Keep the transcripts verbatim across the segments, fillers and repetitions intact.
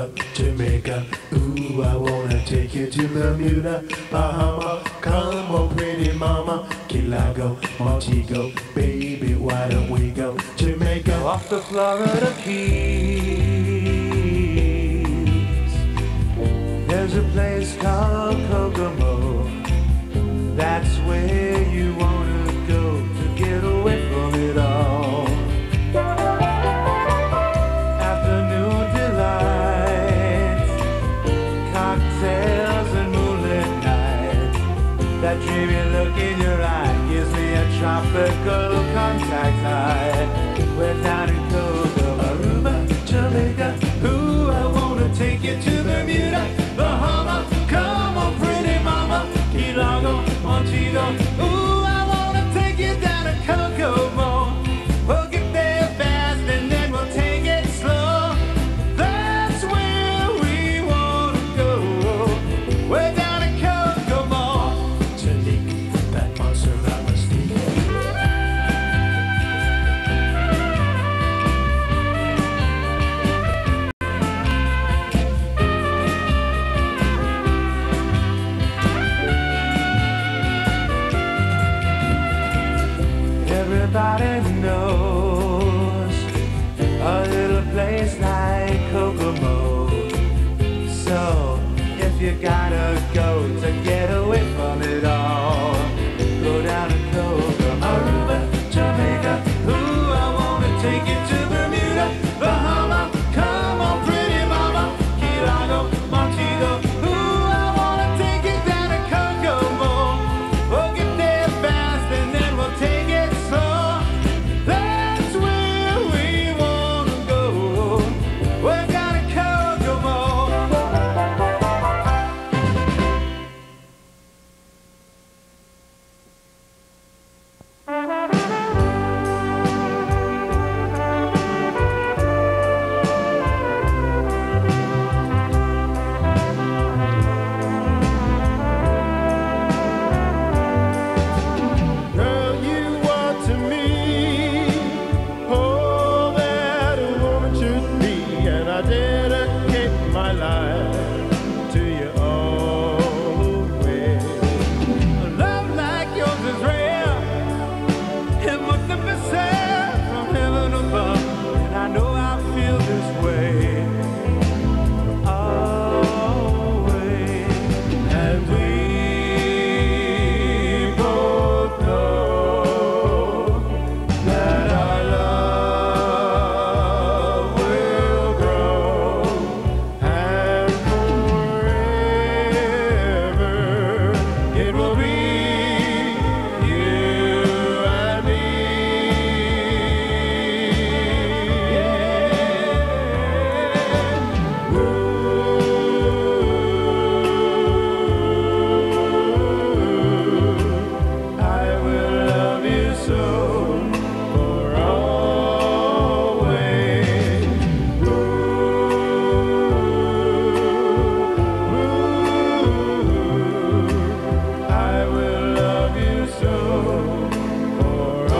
Aruba, Jamaica. Ooh, I wanna take you to Bermuda, Bahama. Come on, pretty mama. Key Largo, Montego. Baby, why don't we go Jamaica? Off the Florida Keys, there's a place called Kokomo. That's where you wanna go to get away from it all. Afternoon delights, cocktails and moonlit nights. That dreamy look in your eye gives me a tropical contact high. We're down in Kokomo, Aruba, Jamaica. Ooh, I wanna take you to Bermuda, Bahama. Come on, pretty mama. Key Largo, Montego. Ooh, I wanna take you down to Kokomo. We'll get there fast and then we'll take it slow. That's where we wanna go. We're down to Kokomo. Angelique, that monster I must eat. Everybody knows a little place like Kokomo. So if you gotta go to get away from it all, go down to Kokomo, Aruba, Jamaica. Ooh, I wanna take you to Bermuda, Bahama. Come on, pretty mama. Key Largo, Montego. Ooh, I wanna take you down to Kokomo. We'll get there fast and then we'll take it slow. That's where we wanna go. We're down to Kokomo. Girl, you are to me all that a woman should be, and I dedicate my life to you always. A love like yours is rare. It must have been sent from heaven above, and I know I feel this way always. And we both know that our love will grow, and forever it will be you and me. Ooh, I will love you so for always. Ooh, ooh, I will love you so for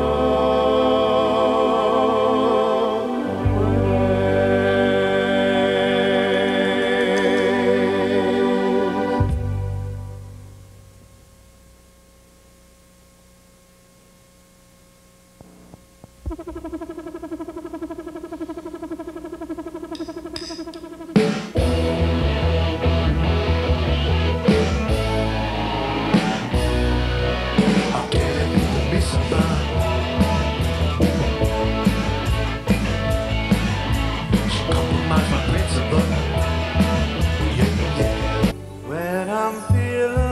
I'll get it to be somebody. She compromised my principle. Yeah, yeah. When I'm feeling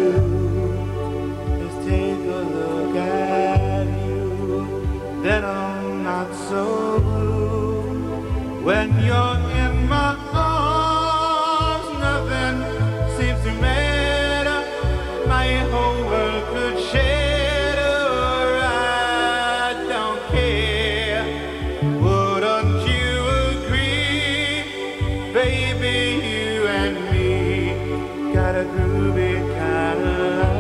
do is take a look at you. Then I'm not so blue. When you're in my arms, nothing seems to matter. My whole world could shatter. I don't care. Wouldn't you agree, baby? You and me got a groovy kind of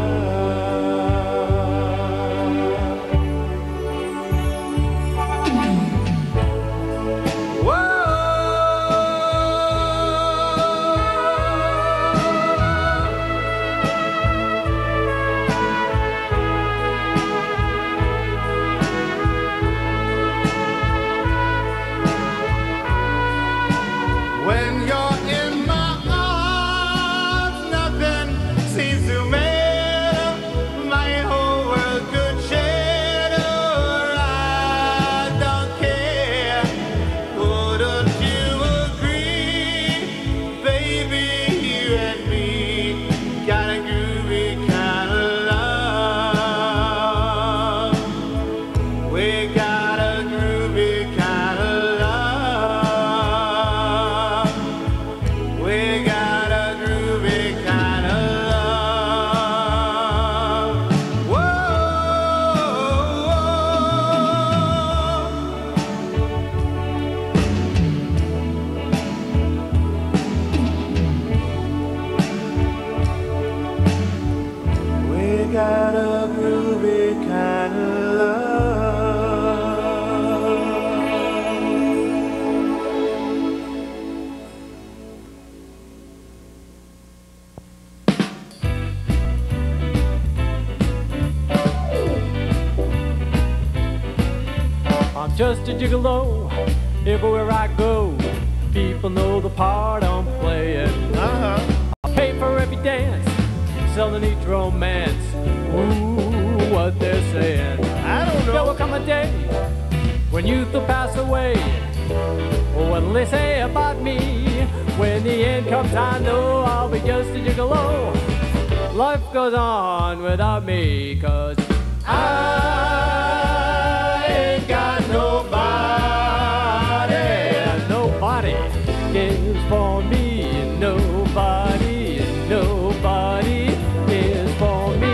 got a groovy kind of love. I'm just a gigolo, everywhere I go. People know the part I'm playing. Uh-huh. I pay for every dance, selling each romance. Ooh, what they're saying. I don't know. There will come a day when youth will pass away. What'll they say about me? When the end comes, I know I'll be just a gigolo. Life goes on without me, 'cause I ain't got nobody. Nobody is for me. Nobody, nobody is for me.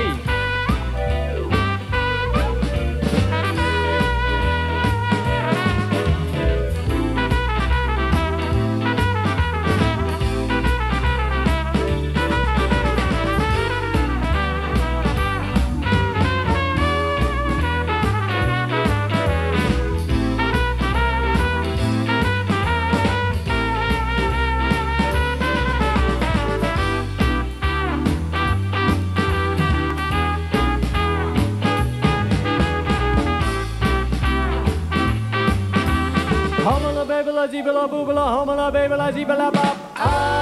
Humala baby la zebra boobala, humala baby la zebra bop. I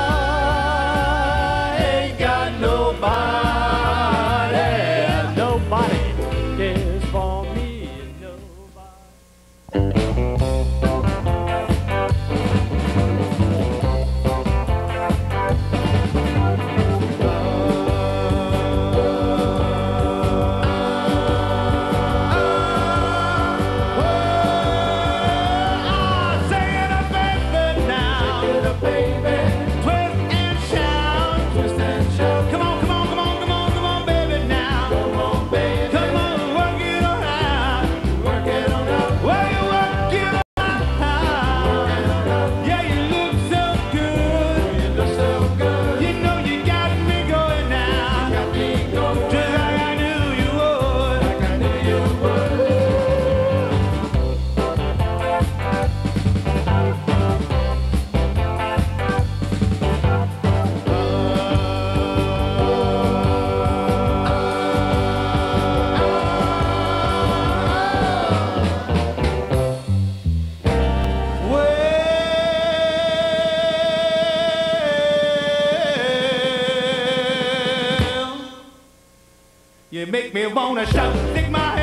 ain't got nobody. Nobody cares for me. You make me wanna shout, stick my